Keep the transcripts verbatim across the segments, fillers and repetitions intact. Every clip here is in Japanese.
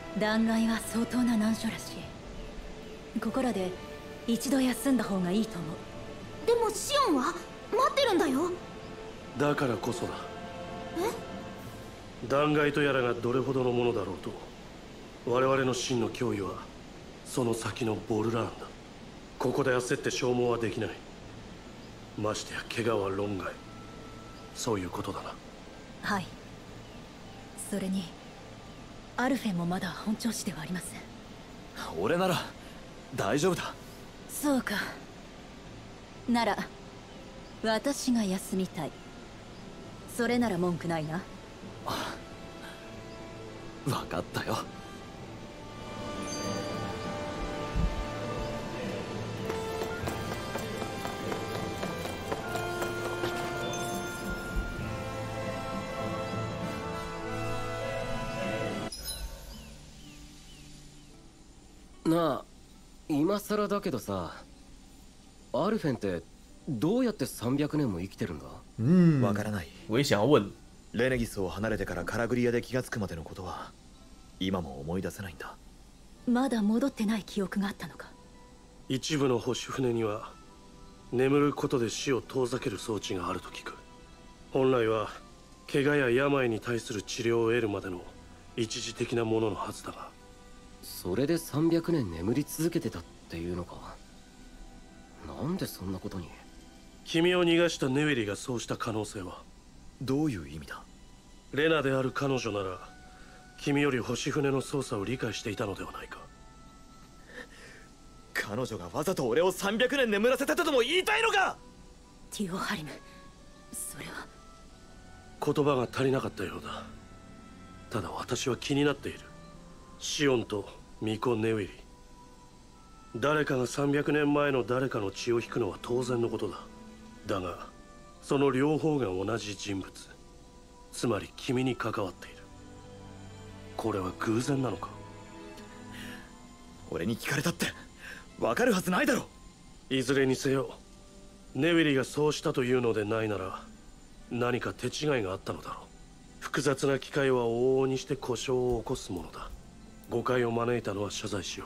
断崖は相当な難所らしい。ここらで一度休んだ方がいいと思う。 でもシオンは待ってるんだよ。 だからこそだ。 え？ 断崖とやらがどれほどのものだろうと、我々の真の脅威はその先のボルラーンだ。ここで焦って消耗はできない。ましてや怪我は論外。そういうことだな。 はい。それにアルフェンもまだ本調子ではありません。 俺なら大丈夫だ。 そうか。なら私が休みたい。それなら文句ないな。 分かったよ。なあ、今さらだけどさ、アルフェンってどうやってさんびゃくねんも生きてるんだ？ うん、 わからない。 我也想要問。 レネギスを離れてからカラグリアで気がつくまでのことは今も思い出せないんだ。 まだ戻ってない記憶があったのか。 一部の星船には眠ることで死を遠ざける装置があると聞く。本来は怪我や病に対する治療を得るまでの一時的なもののはずだが。 それでさんびゃくねん眠り続けてたっていうのか。なんでそんなことに。 君を逃がしたネウェリがそうした可能性は。 どういう意味だ？ レナである彼女なら君より星船の操作を理解していたのではないか。 彼女がわざと俺をさんびゃくねん眠らせたとでも言いたいのか？ ティオハリム、それは。 言葉が足りなかったようだ。ただ私は気になっている。シオンとミコ・ネウェリ。誰かがさんびゃくねんまえの誰かの血を引くのは当然のことだ。だがその両方が同じ人物、つまり君に関わっている。これは偶然なのか？ 俺に聞かれたって分かるはずないだろ。 いずれにせよネウェリがそうしたというのでないなら何か手違いがあったのだろう。複雑な機械は往々にして故障を起こすものだ。誤解を招いたのは謝罪しよ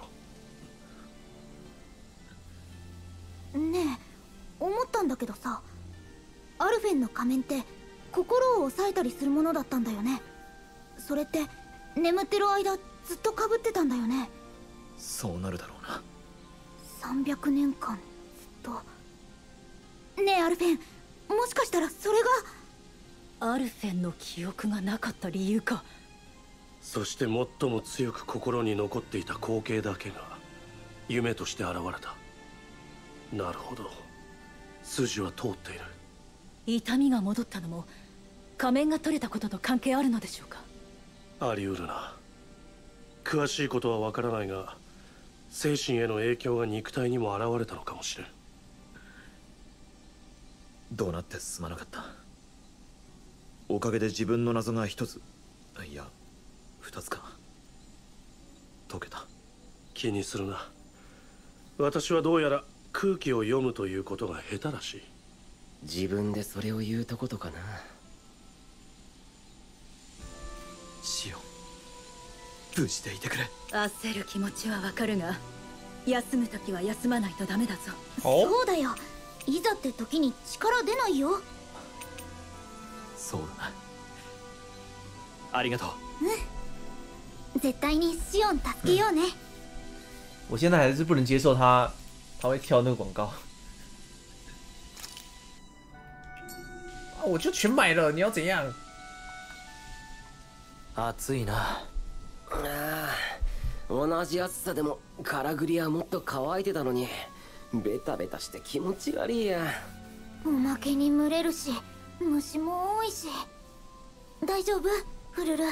ねえ、思ったんだけどさ、アルフェンの仮面って心を抑えたりするものだったんだよね。それって眠ってる間ずっと被ってたんだよね。 そうなるだろうな。 さんびゃくねんかんずっと。ねえアルフェン、もしかしたらそれがアルフェンの記憶がなかった理由か。 そして最も強く心に残っていた光景だけが夢として現れた。なるほど、筋は通っている。 痛みが戻ったのも仮面が取れたことと関係あるのでしょうか？ あり得るな。詳しいことはわからないが精神への影響が肉体にも現れたのかもしれん。 どうなってすまなかった。おかげで自分の謎が一つ、いや二つか解けた。 気にするな。私はどうやら空気を読むということが下手らしい。 自分でそれを言うとことかな。 シオン、無事でいてくれ。 焦る気持ちはわかるが、休むときは休まないとダメだぞ。 そうだよ、いざって時に力出ないよ。 そうだな。ありがとう。 うん、絶対にシオン助けようね。 我现在还是不能接受他他会跳那个广告。啊，我就全买了，你要怎样？ 暑いな。ああ、同じ暑さでもカラグリはもっと乾いてたのにベタベタして気持ち悪いや。 おまけに蒸れるし虫も多いし。大丈夫フルル？フルル。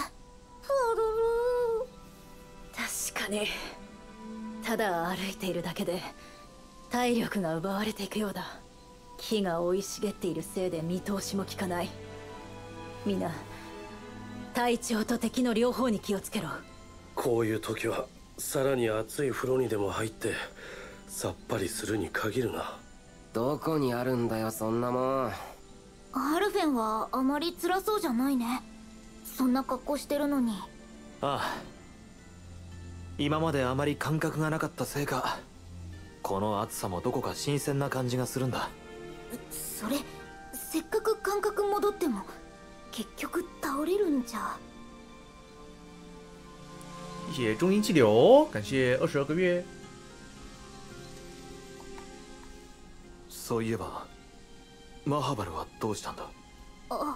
確かにただ歩いているだけで体力が奪われていくようだ。木が生い茂っているせいで見通しも効かない。みんな体調と敵の両方に気をつけろ。 こういう時はさらに熱い風呂にでも入ってさっぱりするに限るな。 どこにあるんだよそんなもん。 アルフェンはあまり辛そうじゃないね。そんな格好してるのに。 ああ、 今まであまり感覚がなかったせいか、この暑さもどこか新鮮な感じがするんだ。 それせっかく感覚戻っても結局倒れるんじゃ。 谢谢中英气流，感谢二十二个月。 そういえばマハバルはどうしたんだ。 あ、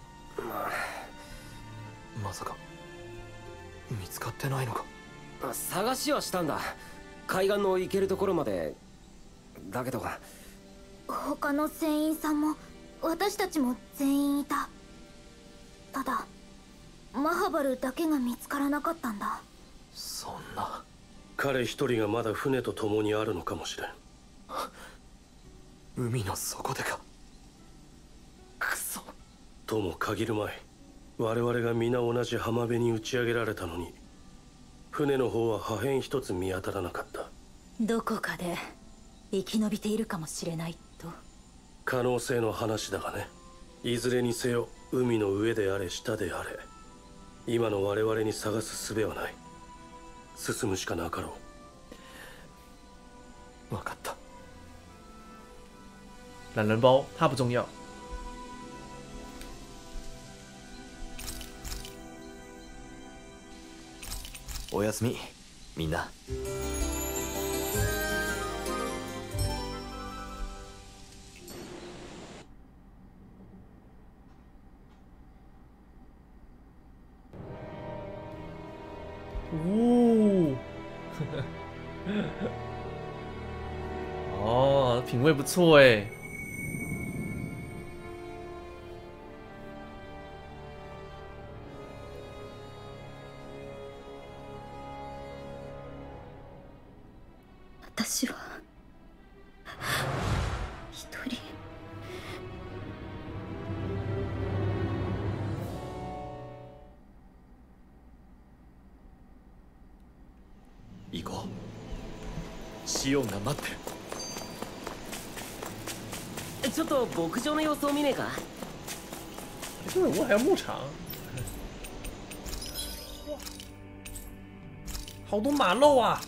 まさか見つかってないのか。 探しはしたんだ。海岸の行けるところまで。だけど他の船員さんも私たちも全員いた。ただマハバルだけが見つからなかったんだ。 そんな。 彼一人がまだ船と共にあるのかもしれん。 海の底でか。クソ。 とも限るまい。我々が皆同じ浜辺に打ち上げられたのに、船の方は破片一つ見当たらなかった。 どこかで生き延びているかもしれないと。 可能性の話だがね。いずれにせよ海の上であれ下であれ、今の我々に探す術はない。進むしかなかろう。分かった。 懒人包它不重要。 おやすみみんな。 哦，哦，品味不错哎。 私は一人。 行こう。シオンが待ってる。ちょっと牧場の様子を見ねえか。 这人物还有牧场，哇，好多马肉啊！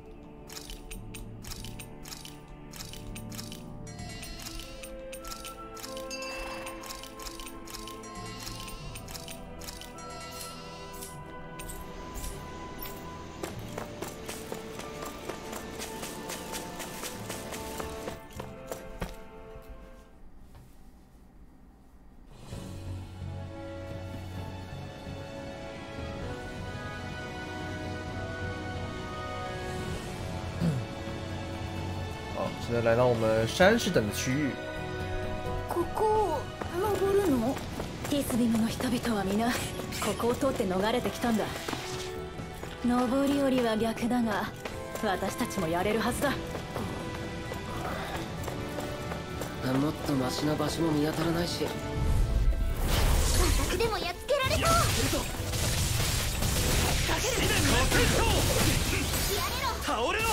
现在来到我们山士等的区域。 ここを登るの？ ティスビムの人々は皆ここを通って逃れてきたんだ。登り降りは逆だが私たちもやれるはずだ。 もっとマシな場所も見当たらないし。 私でもやっつけられそう。やれろ。 倒れろ。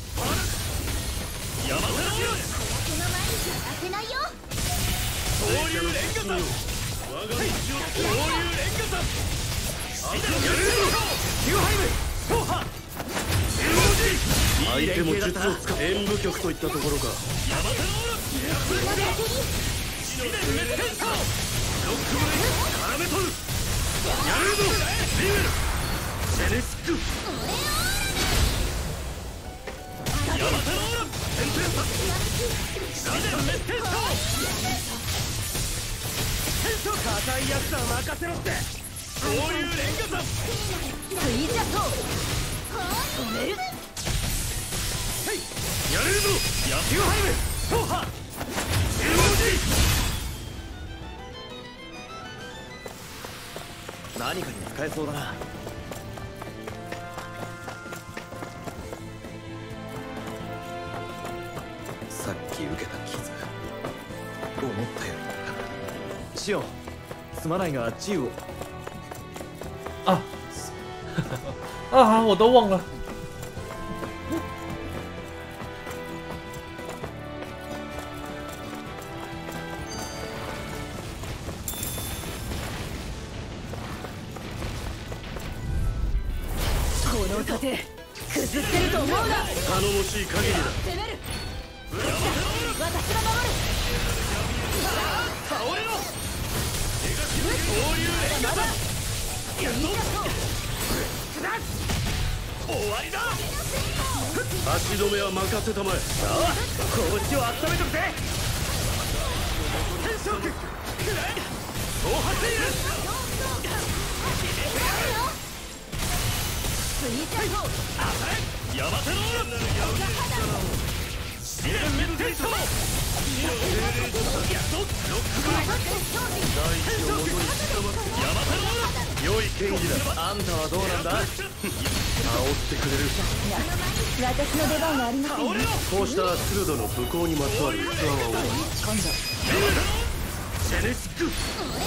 山田のよ。 この前には当てないよ。 恐竜連火山。我が道を恐竜連火山。シダやるぞ。ヒューハイム。ソーハ。 相手も術を使う演武曲といったところか。 山田のオラ。シダメッテンサー。ロックブレイク。絡め取る。やるぞ。リベル。ジェネシック。山田のオラ。テンテンサ。シダメッテンサー。硬いやつは任せろって。恐竜連火山。 スイージャット止める。 やれるぞ。野球ハイム。ソーハ。エルオージー。何かに使えそうだな。さっき受けた傷、思ったより。シオン、すまないが銃を。 啊啊！我都忘了。 この盾くすってると思うな。 頼もしい限りだ。 攻める。私が守る。 倒れろ。終わりだ。足止めは任せたまえ。さあ、拳を温めとくぜ。天正区くらえ。そう張っている。 スイートイホー。 当たれ。ヤマテロール。試練メッテイト。やっとロックバイ。大地の元に刻まってヤマテロール。良い剣技だ。あんたはどうなんだ。煽ってくれる。 私の出番はありませんね。 こうした鶴戸の武功にまつわる器は多い。 今度ジェネシック。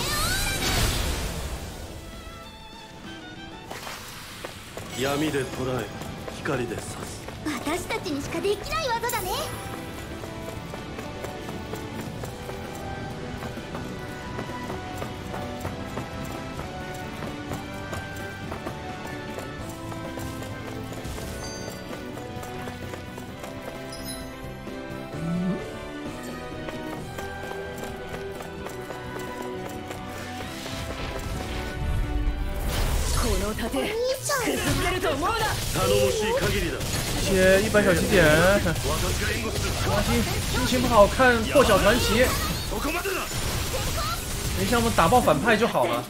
闇で捉え光で刺す。 私たちにしかできない技だね。 この盾くすってると思うな。 頼もしい限りだ。 切一百小起点，王心心情不好看破晓传奇，等一下我们打爆反派就好了。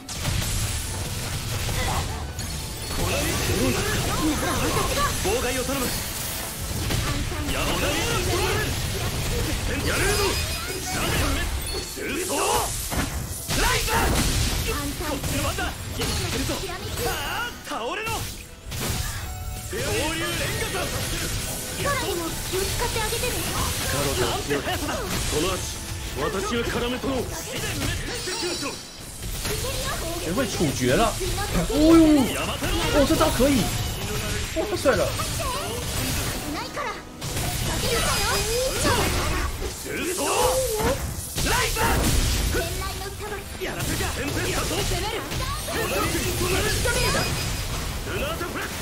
妨害を頼む。やめろ。やれるぞ。嘘。ライザー。こっちの番だ。いけるぞ。さあ、倒れろ。恐竜連火さ。 空にも気を使ってあげてね。 彼女は強い。この足、私が絡め取ろう。 学会处决了。哦呦，哦这招可以，哇太帅了。 ないから。先にだよ。 ライザー。 天雷のさばき。 やらせか。天変だぞ。 攻める。 ルナートフラッグ。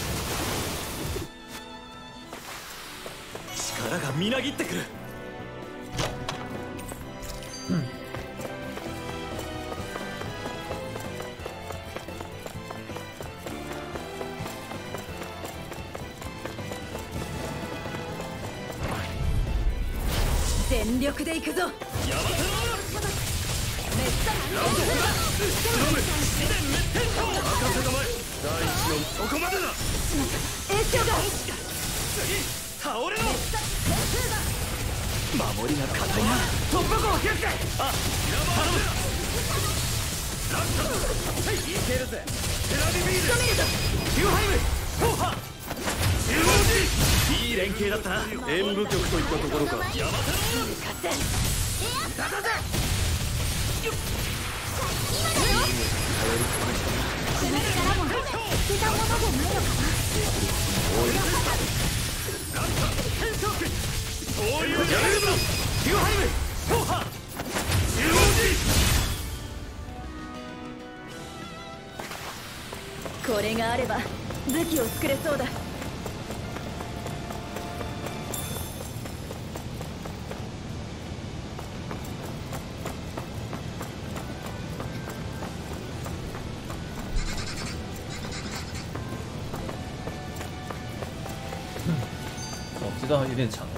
力がみなぎってくる。 全力で行くぞ。 やませろ。 めっちゃ任せたまえ。第一のそこまでだ。 エストが次倒れろ。守りが硬いな。突破口を開け。あ、頼む。ランタンいけるぜ。テラビビールヒューハイムフォーハ中央時。いい連携だったな。演武局といったところか。やませろ。 勝て。 だだぜ。 この力も捨てたものじゃないのかな。 ランタン変装機。そういうやめるぞ。ヒューハイムフォーハ中央時。 これがあれば武器を作れそうだ。 哦，这段有点长。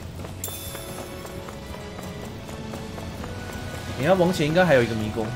你看往前应该还有一个迷宫。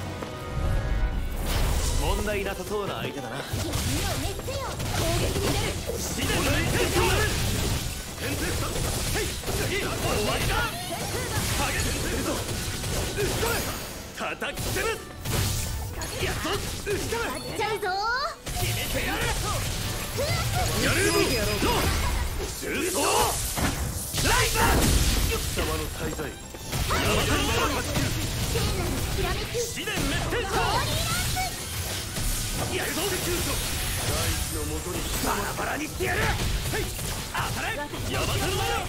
問題なさそうな相手だな。 闇を滅せよ。 攻撃に出る。 試練の一点勝負。天天さん。はい。次終わりだ。激しくするぞ。うっこれ。叩きつける。やっと。うっこやっちゃうぞー。 れ。決めてやる。やれるぞ。ロー。中層。ライザー。貴様の滞在。山田のまま勝ち切る。 聖なるきらめき。 試練滅天ホーリーやるぞ。大地の元にバラバラにしてやる。はい。当たれ。山田のまま。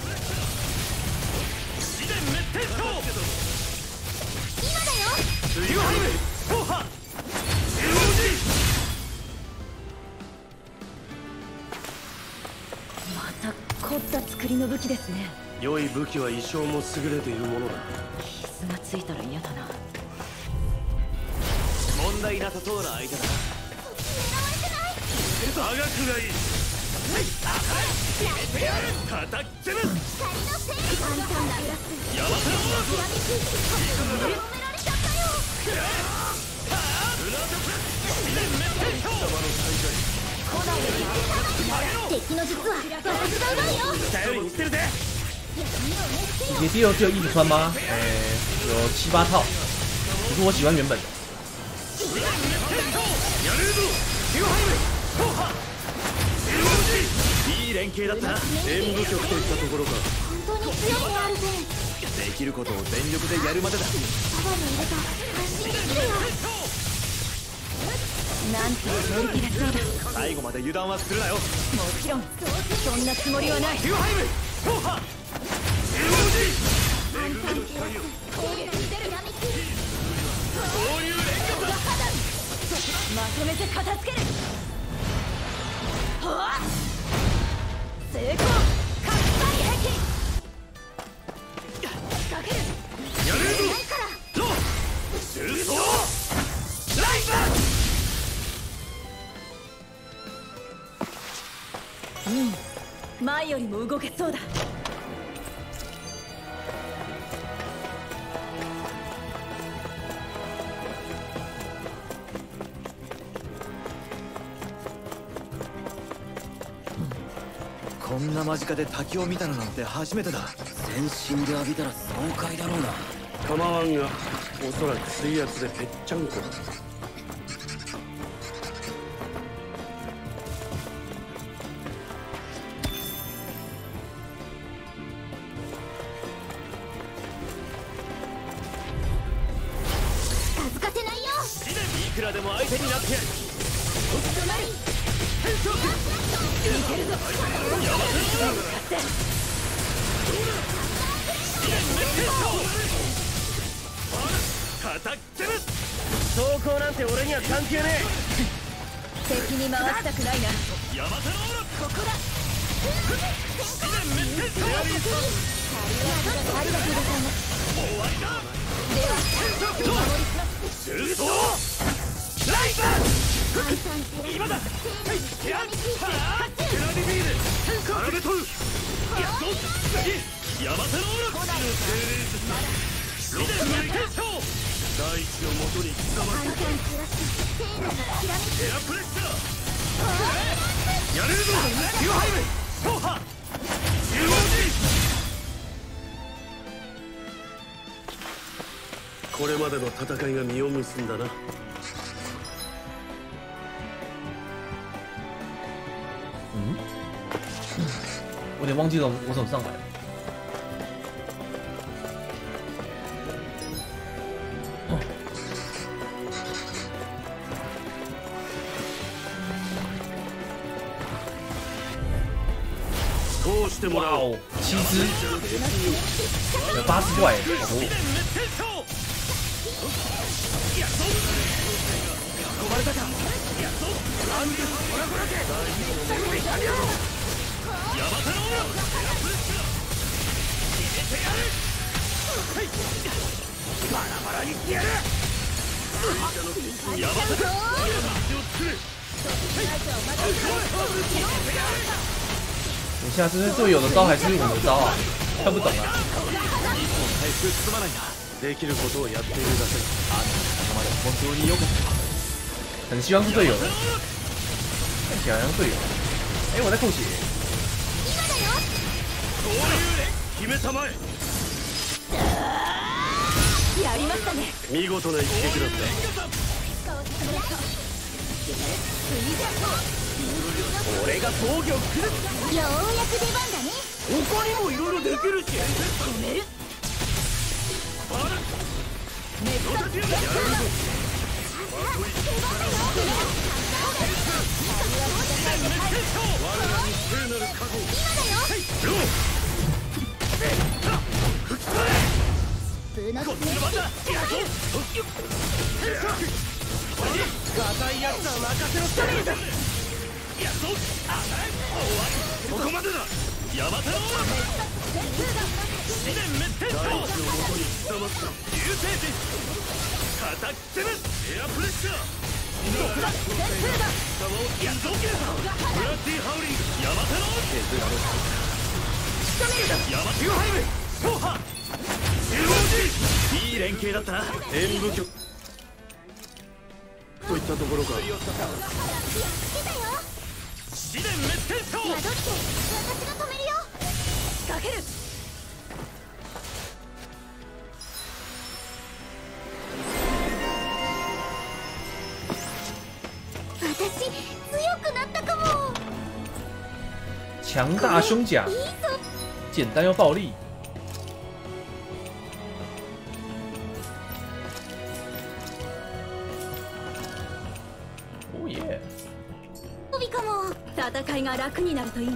試練滅天章。 今だよ。 ユーハイムフォーハ中央時。 た凝った作りの武器ですね。 良い武器は衣装も優れているものだ。 傷がついたら嫌だな。 問題なさそうな相手だな。 科学がいい。叩き潰す。やばせろ。 敵の術はバランスがうまいよ。 頼りにしてるぜ。 野地有只有衣服穿吗？诶、有七八套，可是我喜欢原本的。 いい連携だったな。 演武局といったところか。 本当に強いねアルゼン。 できることを全力でやるまでだ。 パワーに入れた安心できるよ。 なんと乗り切れそうだ。 最後まで油断はするなよ。 もちろんそんなつもりはない。 ヒューハイムフォーハまとめて片付ける。はあ、成功。角界壁仕掛ける。 やれるぞ。 ないからローシュートライバー。 うん、前よりも動けそうだ。 こんな間近で滝を見たのなんて初めてだ。 全身で浴びたら爽快だろうな。 構わんが、おそらく水圧でぺっちゃんこだ。 近づかせないよ。 いくらでも相手になってやる。 走行なんて俺には関係ね敵に回したくないな。 え。ヤマタローラここだ。 ありがとうございます。 終わりだ。 ではお守りします。 シュートライバー。今だ。やっはーテラビビール絡めとる。やっと次ヤマタローラロックの結晶大地を元に刻まれたプラスセーナがきらめき。 エアプレッシャーやれるぞ。ヒューハイムフォーハユーオージー。これまでの戦いが実を結んだな。 嗯，我有点忘记了我怎么上来的。 通してもらおう。 哇哦，七只，有八只怪，好多。 バラバラにしてやる。ヤマタ道を作る。 等一下，这是队友的招还是我们的招啊？看不懂啊。 できることをやっているだけ。 本当に良かった。 很希望是队友的，看起来像队友。哎、我在扣血。 決めたまえ。 やりましたね。 見事な一撃だった。俺が防御をくる。 ようやく出番だね。 他にもいろいろできるし。 止める。 バラめっちゃやるぞ。我らに聖なる覚悟。今だよ。 ブーノスこっちの番だ。やっ硬いやつは任せろ。やっと。終わり。ここままでだ。ヤマタロー試練滅天大地のもとに刻まった流星人叩き攻めエアプレッシャー毒だ先生だ様をインドゲーターブラッディハウリングヤマタロー削られた仕留めるヤマテューハイム勝破中央人いい連携だったな演武局といったところか。試練滅天将宿って私が止めるよ。 仕掛ける。 私強くなったかも。 强大胸甲，简单又暴力。おー耶！ 飛びかも。 戦いが楽になるといいな。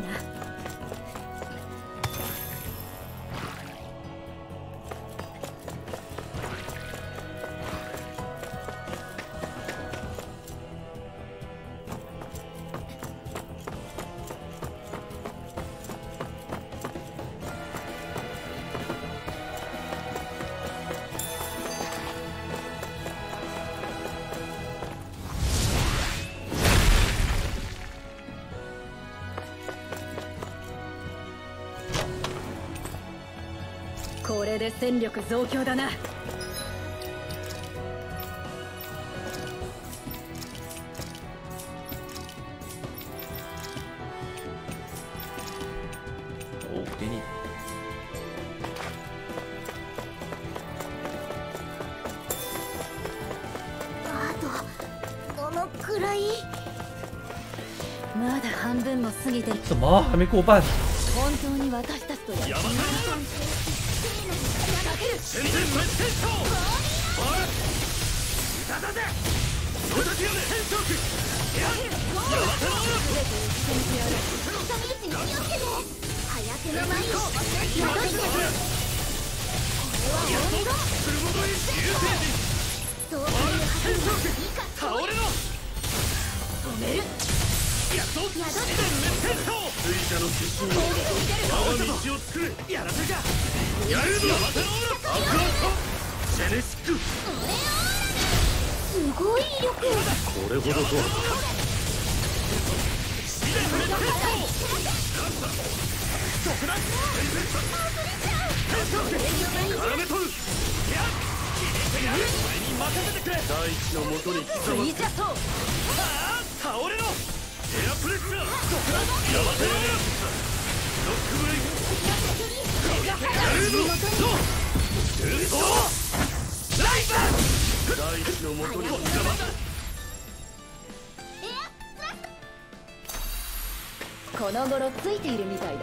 これで戦力増強だな。 お、给你。 あとどのくらい？ まだ半分も過ぎてる。 什么？还没过半？ 本当に私たちとやっていいのか。 全然滅天将おいいただぜロタティオで天将機やヤマタロー挟み撃ちに気をつけて。早手の前に宿ってこれは俺が鋭い流星人そういうはずにいいか倒れろ止める。 やっと試練滅天将水車の出身我が道を作れやらせかやるぞヤマタローアクアストジェネシックすごい威力。 これほどとは試練滅天将特段絡め取るやっ俺に任せてくれ大地のもとに刻まっていざと。 ああ倒れろエアプレッシャーヤマタローロックブレイクやるぞそうライバー大地のもとに刻まったこの頃ついているみたいだ。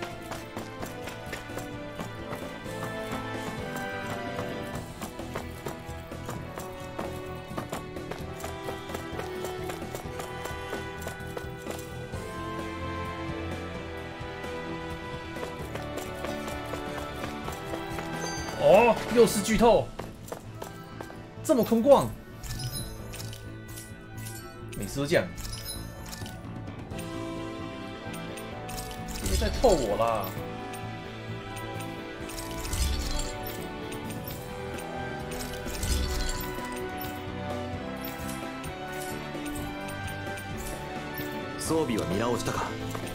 哦，又是剧透，这么空旷，每次都这样，别再透我啦！ 装備は見直したか。